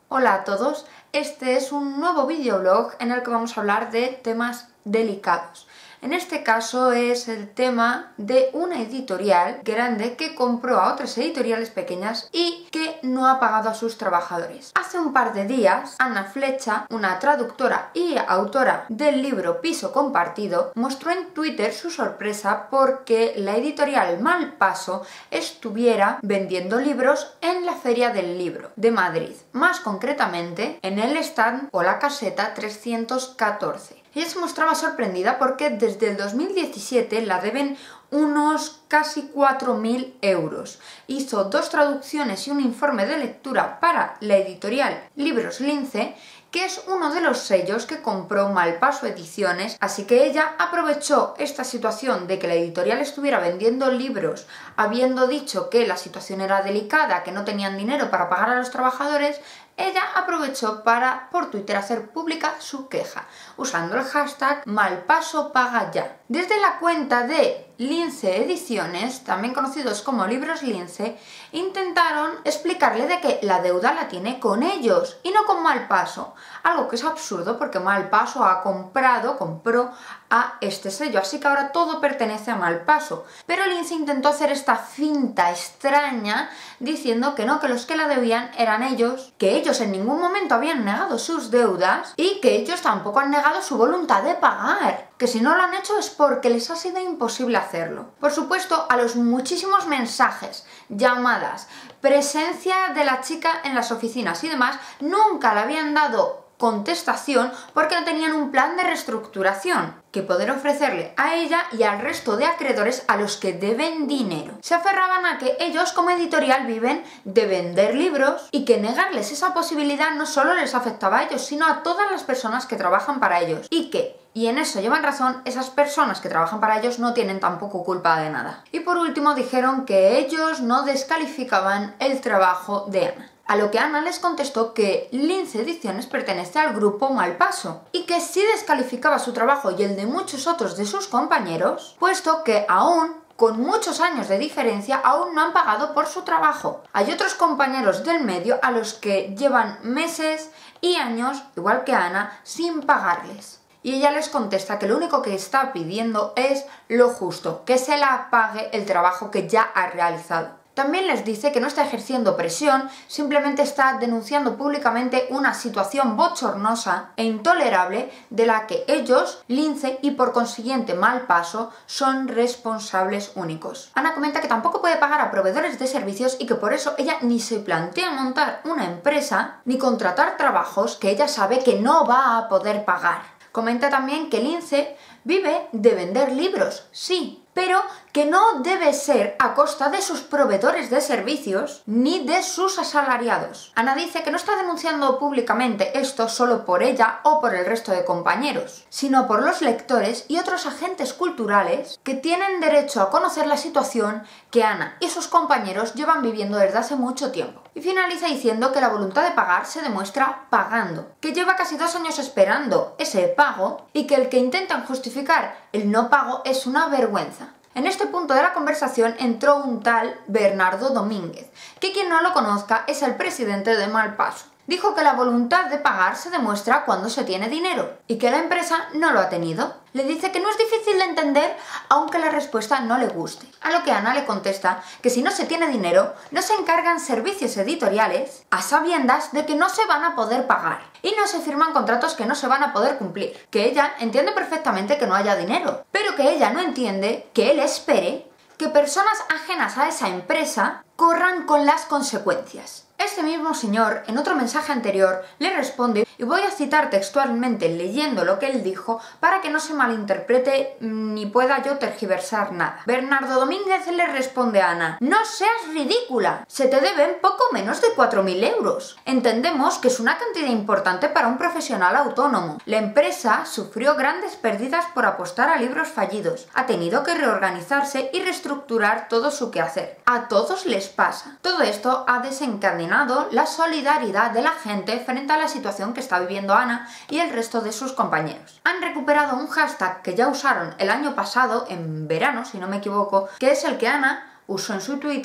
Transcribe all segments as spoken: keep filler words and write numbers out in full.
Hola a todos, este es un nuevo videoblog en el que vamos a hablar de temas delicados. En este caso es el tema de una editorial grande que compró a otras editoriales pequeñas y que no ha pagado a sus trabajadores. Hace un par de días, Ana Flecha, una traductora y autora del libro Piso Compartido, mostró en Twitter su sorpresa porque la editorial Malpaso estuviera vendiendo libros en la Feria del Libro de Madrid, más concretamente en el stand o la caseta trescientos catorce. Ella se mostraba sorprendida porque desde el dos mil diecisiete la deben unos casi cuatro mil euros. Hizo dos traducciones y un informe de lectura para la editorial Libros Lince, que es uno de los sellos que compró Malpaso Ediciones, así que ella aprovechó esta situación de que la editorial estuviera vendiendo libros, habiendo dicho que la situación era delicada, que no tenían dinero para pagar a los trabajadores. Ella aprovechó para por Twitter hacer pública su queja, usando el hashtag MalpasoPagaYa. Desde la cuenta de Lince Ediciones, también conocidos como Libros Lince, intentaron explicarle de que la deuda la tiene con ellos y no con Malpaso, algo que es absurdo porque Malpaso ha comprado, compró a este sello, así que ahora todo pertenece a Malpaso. Pero Lince intentó hacer esta finta extraña diciendo que no, que los que la debían eran ellos, que ellos en ningún momento habían negado sus deudas y que ellos tampoco han negado su voluntad de pagar, que si no lo han hecho es porque les ha sido imposible hacerlo. Por supuesto, a los muchísimos mensajes, llamadas, presencia de la chica en las oficinas y demás, nunca le habían dado contestación porque no tenían un plan de reestructuración que poder ofrecerle a ella y al resto de acreedores a los que deben dinero. Se aferraban a que ellos como editorial viven de vender libros y que negarles esa posibilidad no solo les afectaba a ellos, sino a todas las personas que trabajan para ellos y que, y en eso llevan razón, esas personas que trabajan para ellos no tienen tampoco culpa de nada. Y por último dijeron que ellos no descalificaban el trabajo de Ana. A lo que Ana les contestó que Lince Ediciones pertenece al grupo Malpaso y que sí descalificaba su trabajo y el de muchos otros de sus compañeros, puesto que aún, con muchos años de diferencia, aún no han pagado por su trabajo. Hay otros compañeros del medio a los que llevan meses y años, igual que Ana, sin pagarles. Y ella les contesta que lo único que está pidiendo es lo justo, que se la pague el trabajo que ya ha realizado. También les dice que no está ejerciendo presión, simplemente está denunciando públicamente una situación bochornosa e intolerable de la que ellos, Lince y por consiguiente Malpaso, son responsables únicos. Ana comenta que tampoco puede pagar a proveedores de servicios y que por eso ella ni se plantea montar una empresa ni contratar trabajos que ella sabe que no va a poder pagar. Comenta también que Lince vive de vender libros, sí, pero que no debe ser a costa de sus proveedores de servicios ni de sus asalariados. Ana dice que no está denunciando públicamente esto solo por ella o por el resto de compañeros, sino por los lectores y otros agentes culturales que tienen derecho a conocer la situación que Ana y sus compañeros llevan viviendo desde hace mucho tiempo. Y finaliza diciendo que la voluntad de pagar se demuestra pagando, que lleva casi dos años esperando ese pago y que el que intentan justificar el no pago es una vergüenza. En este punto de la conversación entró un tal Bernardo Domínguez, que quien no lo conozca es el presidente de Malpaso. Dijo que la voluntad de pagar se demuestra cuando se tiene dinero y que la empresa no lo ha tenido. Le dice que no es difícil de entender aunque la respuesta no le guste. A lo que Ana le contesta que si no se tiene dinero, no se encargan servicios editoriales a sabiendas de que no se van a poder pagar y no se firman contratos que no se van a poder cumplir. Que ella entiende perfectamente que no haya dinero, pero que ella no entiende que él espere que personas ajenas a esa empresa corran con las consecuencias. Este mismo señor, en otro mensaje anterior, le responde, y voy a citar textualmente leyendo lo que él dijo para que no se malinterprete ni pueda yo tergiversar nada. Bernardo Domínguez le responde a Ana: no seas ridícula, se te deben poco menos de cuatro mil euros. Entendemos que es una cantidad importante para un profesional autónomo. La empresa sufrió grandes pérdidas por apostar a libros fallidos. Ha tenido que reorganizarse y reestructurar todo su quehacer. A todos les pasa. Todo esto ha desencadenado la solidaridad de la gente frente a la situación que está viviendo Ana y el resto de sus compañeros. Han recuperado un hashtag que ya usaron el año pasado, en verano, si no me equivoco, que es el que Ana usó en su Twitter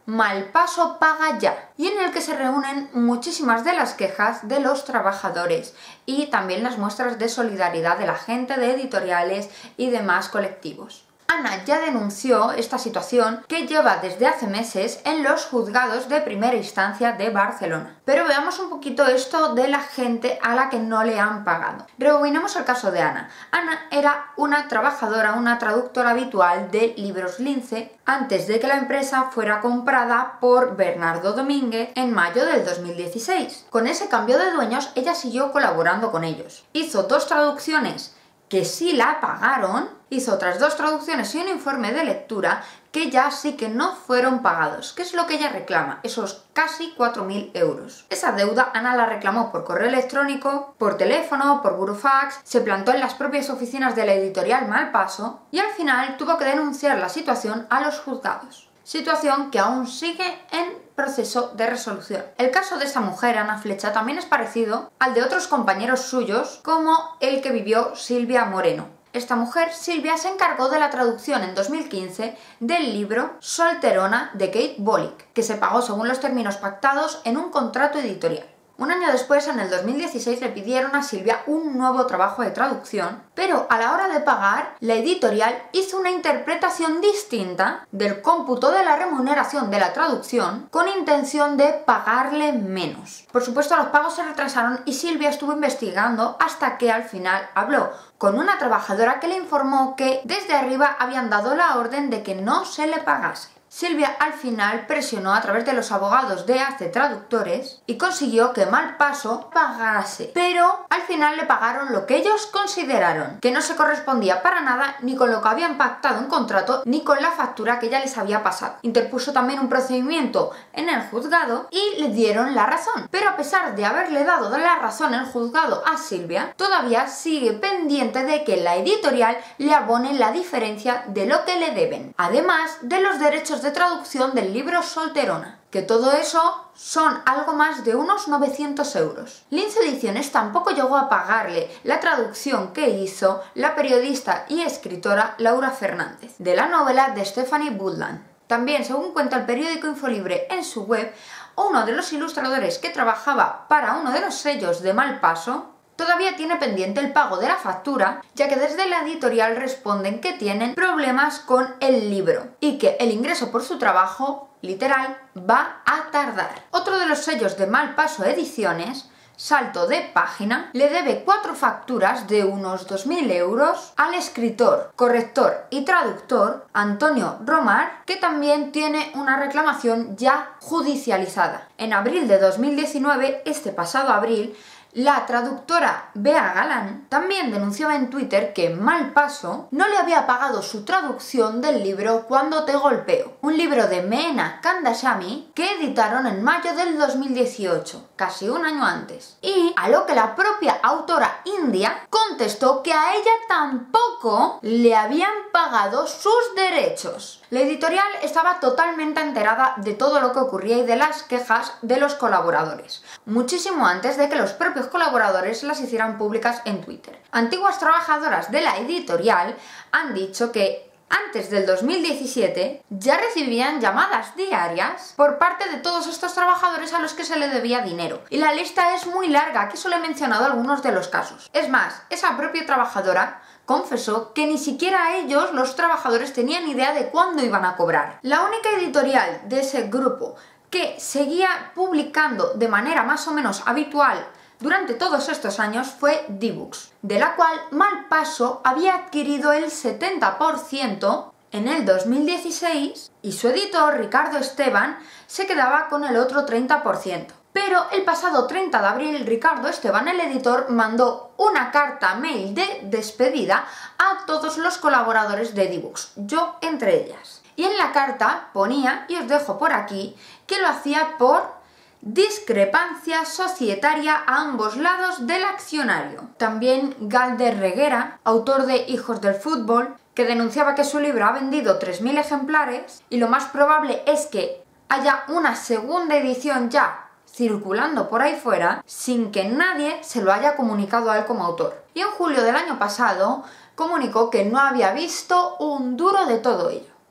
Malpaso paga ya, y en el que se reúnen muchísimas de las quejas de los trabajadores y también las muestras de solidaridad de la gente de editoriales y demás colectivos. Ana ya denunció esta situación que lleva desde hace meses en los juzgados de primera instancia de Barcelona. Pero veamos un poquito esto de la gente a la que no le han pagado. Rebobinemos el caso de Ana. Ana era una trabajadora, una traductora habitual de Libros Lince antes de que la empresa fuera comprada por Bernardo Domínguez en mayo del dos mil dieciséis. Con ese cambio de dueños, ella siguió colaborando con ellos. Hizo dos traducciones que sí la pagaron, hizo otras dos traducciones y un informe de lectura que ya sí que no fueron pagados. ¿Qué es lo que ella reclama? Esos casi cuatro mil euros. Esa deuda Ana la reclamó por correo electrónico, por teléfono, por burofax, se plantó en las propias oficinas de la editorial Malpaso y al final tuvo que denunciar la situación a los juzgados. Situación que aún sigue en proceso de resolución. El caso de esta mujer, Ana Flecha, también es parecido al de otros compañeros suyos, como el que vivió Silvia Moreno. Esta mujer, Silvia, se encargó de la traducción en dos mil quince del libro Solterona de Kate Bolick, que se pagó según los términos pactados en un contrato editorial. Un año después, en el dos mil dieciséis, le pidieron a Silvia un nuevo trabajo de traducción, pero a la hora de pagar, la editorial hizo una interpretación distinta del cómputo de la remuneración de la traducción con intención de pagarle menos. Por supuesto, los pagos se retrasaron y Silvia estuvo investigando hasta que al final habló con una trabajadora que le informó que desde arriba habían dado la orden de que no se le pagase. Silvia al final presionó a través de los abogados de Hace Traductores y consiguió que Malpaso pagase, pero al final le pagaron lo que ellos consideraron que no se correspondía para nada ni con lo que habían pactado en contrato ni con la factura que ya les había pasado. Interpuso también un procedimiento en el juzgado y le dieron la razón, pero a pesar de haberle dado la razón el juzgado a Silvia, todavía sigue pendiente de que la editorial le abone la diferencia de lo que le deben, además de los derechos de de traducción del libro Solterona, que todo eso son algo más de unos novecientos euros. Lince Ediciones tampoco llegó a pagarle la traducción que hizo la periodista y escritora Laura Fernández de la novela de Stephanie Woodland. También, según cuenta el periódico Infolibre en su web, uno de los ilustradores que trabajaba para uno de los sellos de Malpaso todavía tiene pendiente el pago de la factura, ya que desde la editorial responden que tienen problemas con el libro y que el ingreso por su trabajo, literal, va a tardar. Otro de los sellos de Malpaso Ediciones, Salto de Página, le debe cuatro facturas de unos dos mil euros al escritor, corrector y traductor Antonio Romar, que también tiene una reclamación ya judicializada. En abril de dos mil diecinueve, este pasado abril, la traductora Bea Galán también denunciaba en Twitter que Malpaso no le había pagado su traducción del libro Cuando te golpeo, un libro de Meena Kandasamy que editaron en mayo del dos mil dieciocho, casi un año antes. Y a lo que la propia autora india contestó que a ella tampoco le habían pagado sus derechos. La editorial estaba totalmente enterada de todo lo que ocurría y de las quejas de los colaboradores, muchísimo antes de que los propios colaboradores las hicieran públicas en Twitter. Antiguas trabajadoras de la editorial han dicho que antes del dos mil diecisiete ya recibían llamadas diarias por parte de todos estos trabajadores a los que se le debía dinero. Y la lista es muy larga, aquí solo he mencionado algunos de los casos. Es más, esa propia trabajadora confesó que ni siquiera ellos, los trabajadores, tenían idea de cuándo iban a cobrar. La única editorial de ese grupo que seguía publicando de manera más o menos habitual durante todos estos años fue D-Books, de la cual Malpaso había adquirido el setenta por ciento en el dos mil dieciséis y su editor, Ricardo Esteban, se quedaba con el otro treinta por ciento. Pero el pasado treinta de abril, Ricardo Esteban, el editor, mandó una carta mail de despedida a todos los colaboradores de D-Books, yo entre ellas. Y en la carta ponía, y os dejo por aquí, que lo hacía por discrepancia societaria a ambos lados del accionario. También Galder Reguera, autor de Hijos del Fútbol, que denunciaba que su libro ha vendido tres mil ejemplares y lo más probable es que haya una segunda edición ya circulando por ahí fuera sin que nadie se lo haya comunicado a él como autor. Y en julio del año pasado comunicó que no había visto un duro de todo ello.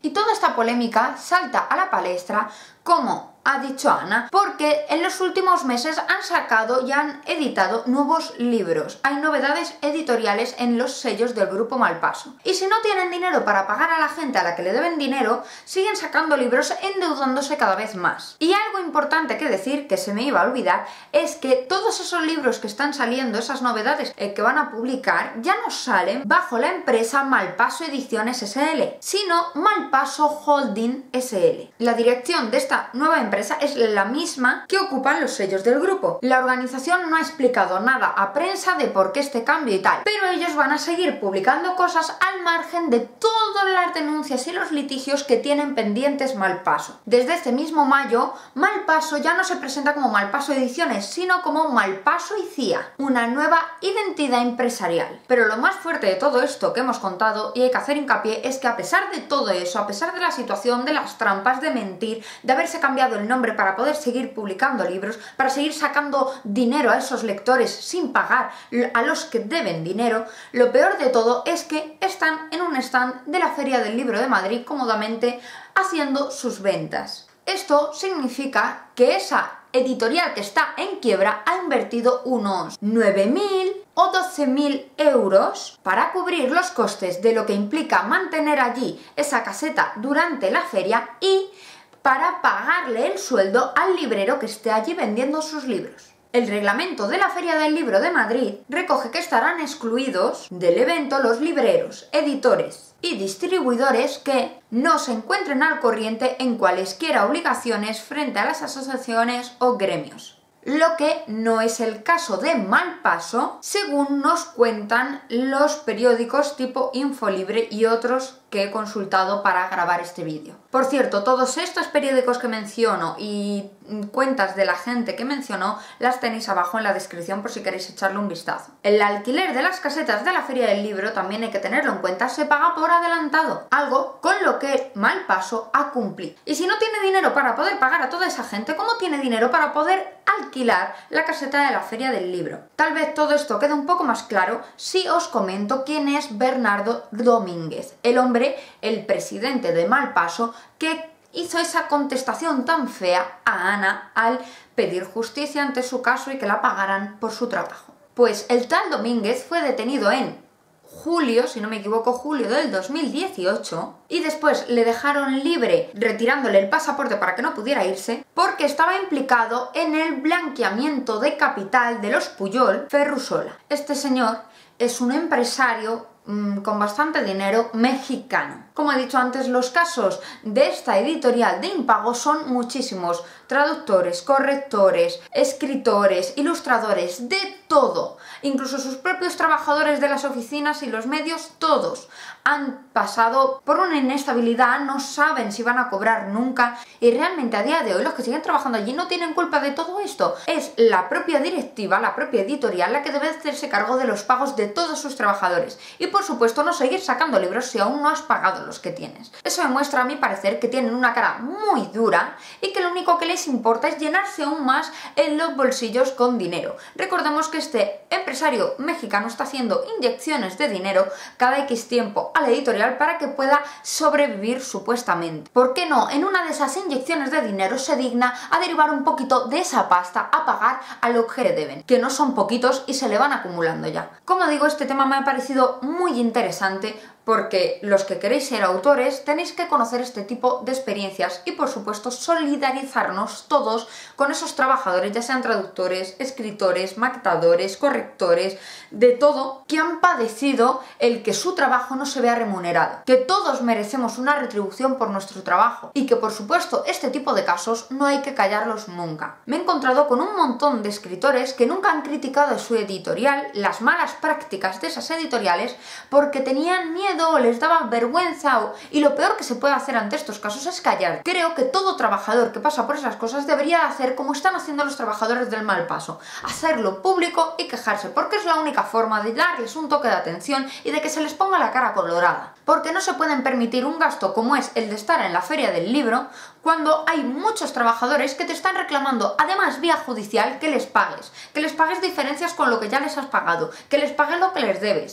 Y toda esta polémica salta a la palestra, como ha dicho Ana, porque en los últimos meses han sacado y han editado nuevos libros. Hay novedades editoriales en los sellos del grupo Malpaso. Y si no tienen dinero para pagar a la gente a la que le deben dinero, siguen sacando libros endeudándose cada vez más. Y algo importante que decir, que se me iba a olvidar, es que todos esos libros que están saliendo, esas novedades eh, que van a publicar, ya no salen bajo la empresa Malpaso Ediciones S L, sino Malpaso Holding S L. La dirección de esta nueva empresa es la misma que ocupan los sellos del grupo. La organización no ha explicado nada a prensa de por qué este cambio y tal, pero ellos van a seguir publicando cosas al margen de todas las denuncias y los litigios que tienen pendientes Malpaso. Desde este mismo mayo, Malpaso ya no se presenta como Malpaso Ediciones, sino como Malpaso y C I A, una nueva identidad empresarial. Pero lo más fuerte de todo esto que hemos contado, y hay que hacer hincapié, es que a pesar de todo eso, a pesar de la situación, de las trampas, de mentir, de haberse cambiado el nombre para poder seguir publicando libros, para seguir sacando dinero a esos lectores sin pagar a los que deben dinero, lo peor de todo es que están en un stand de la Feria del Libro de Madrid cómodamente haciendo sus ventas. Esto significa que esa editorial que está en quiebra ha invertido unos nueve mil o doce mil euros para cubrir los costes de lo que implica mantener allí esa caseta durante la feria y para pagarle el sueldo al librero que esté allí vendiendo sus libros. El reglamento de la Feria del Libro de Madrid recoge que estarán excluidos del evento los libreros, editores y distribuidores que no se encuentren al corriente en cualesquiera obligaciones frente a las asociaciones o gremios. Lo que no es el caso de Malpaso, según nos cuentan los periódicos tipo Infolibre y otros que he consultado para grabar este vídeo. Por cierto, todos estos periódicos que menciono y cuentas de la gente que mencionó las tenéis abajo en la descripción por si queréis echarle un vistazo. El alquiler de las casetas de la Feria del Libro, también hay que tenerlo en cuenta, se paga por adelantado, algo con lo que Malpaso ha cumplido. Y si no tiene dinero para poder pagar a toda esa gente, ¿cómo tiene dinero para poder alquilar la caseta de la Feria del Libro? Tal vez todo esto quede un poco más claro si os comento quién es Bernardo Domínguez, el hombre, el presidente de Malpaso, que hizo esa contestación tan fea a Ana al pedir justicia ante su caso y que la pagaran por su trabajo. Pues el tal Domínguez fue detenido en julio, si no me equivoco, julio del dos mil dieciocho, y después le dejaron libre retirándole el pasaporte para que no pudiera irse, porque estaba implicado en el blanqueamiento de capital de los Pujol Ferrusola. Este señor es un empresario mmm, con bastante dinero mexicano. Como he dicho antes, los casos de esta editorial de impago son muchísimos. Traductores, correctores, escritores, ilustradores, de todo. Incluso sus propios trabajadores de las oficinas y los medios, todos han pasado por una inestabilidad, no saben si van a cobrar nunca y realmente a día de hoy los que siguen trabajando allí no tienen culpa de todo esto. Es la propia directiva, la propia editorial la que debe hacerse cargo de los pagos de todos sus trabajadores y por supuesto no seguir sacando libros si aún no has pagado los que tienes. Eso demuestra a mi parecer que tienen una cara muy dura y que lo único que les importa es llenarse aún más en los bolsillos con dinero. Recordemos que este empresario mexicano está haciendo inyecciones de dinero cada X tiempo a la editorial para que pueda sobrevivir supuestamente. ¿Por qué no? En una de esas inyecciones de dinero se digna a derivar un poquito de esa pasta a pagar a lo que le deben, que no son poquitos y se le van acumulando ya. Como digo, este tema me ha parecido muy interesante porque los que queréis ser autores tenéis que conocer este tipo de experiencias y por supuesto solidarizarnos todos con esos trabajadores, ya sean traductores, escritores, maquetadores, correctores, de todo, que han padecido el que su trabajo no se vea remunerado, que todos merecemos una retribución por nuestro trabajo y que por supuesto este tipo de casos no hay que callarlos nunca. Me he encontrado con un montón de escritores que nunca han criticado a su editorial las malas prácticas de esas editoriales porque tenían miedo o les daba vergüenza o... y lo peor que se puede hacer ante estos casos es callar. Creo que todo trabajador que pasa por esas cosas debería hacer como están haciendo los trabajadores del Malpaso, hacerlo público y quejarse, porque es la única forma de darles un toque de atención y de que se les ponga la cara colorada. Porque no se pueden permitir un gasto como es el de estar en la Feria del Libro cuando hay muchos trabajadores que te están reclamando, además vía judicial, que les pagues, que les pagues diferencias con lo que ya les has pagado, que les pagues lo que les debes.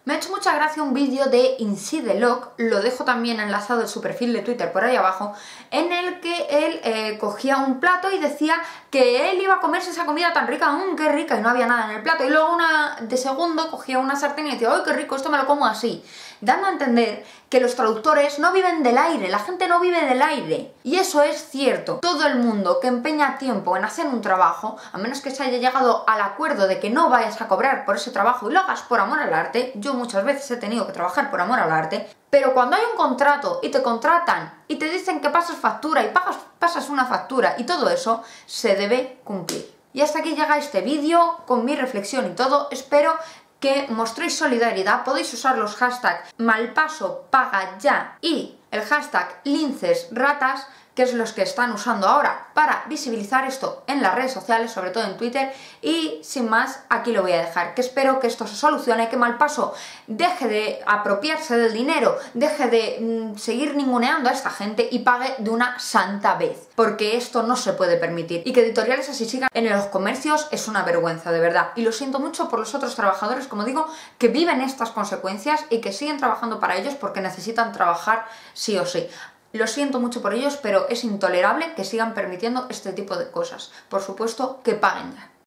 Me ha hecho mucha gracia un vídeo de Insidelog, lo dejo también enlazado en su perfil de Twitter por ahí abajo, en el que él eh, cogía un plato y decía que él iba a comerse esa comida tan rica, mmm, qué rica, y no había nada en el plato, y luego una de segundo cogía una sartén y decía, ¡ay, qué rico, esto me lo como así! Dando a entender que los traductores no viven del aire, la gente no vive del aire. Y eso es cierto. Todo el mundo que empeña tiempo en hacer un trabajo, a menos que se haya llegado al acuerdo de que no vayas a cobrar por ese trabajo y lo hagas por amor al arte, yo muchas veces he tenido que trabajar por amor al arte, pero cuando hay un contrato y te contratan y te dicen que pasas factura y pagas, pasas una factura y todo eso, se debe cumplir. Y hasta aquí llega este vídeo con mi reflexión y todo. Espero que mostréis solidaridad. Podéis usar los hashtags malpaso paga ya y el hashtag lincesratas, que es los que están usando ahora para visibilizar esto en las redes sociales, sobre todo en Twitter. Y sin más, aquí lo voy a dejar, que espero que esto se solucione, que Malpaso deje de apropiarse del dinero, deje de mmm, seguir ninguneando a esta gente y pague de una santa vez, porque esto no se puede permitir, y que editoriales así sigan en los comercios es una vergüenza, de verdad. Y lo siento mucho por los otros trabajadores, como digo, que viven estas consecuencias y que siguen trabajando para ellos porque necesitan trabajar sí o sí. Lo siento mucho por ellos, pero es intolerable que sigan permitiendo este tipo de cosas. Por supuesto, que paguen ya.